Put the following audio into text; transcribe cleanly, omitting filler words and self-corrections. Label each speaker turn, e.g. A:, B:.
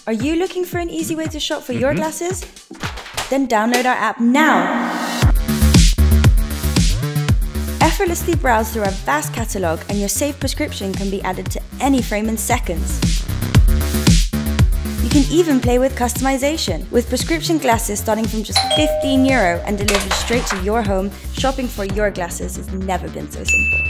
A: Are you looking for an easy way to shop for your glasses? Then download our app now! Effortlessly browse through our vast catalogue and your saved prescription can be added to any frame in seconds. You can even play with customization. With prescription glasses starting from just €15 and delivered straight to your home, shopping for your glasses has never been so simple.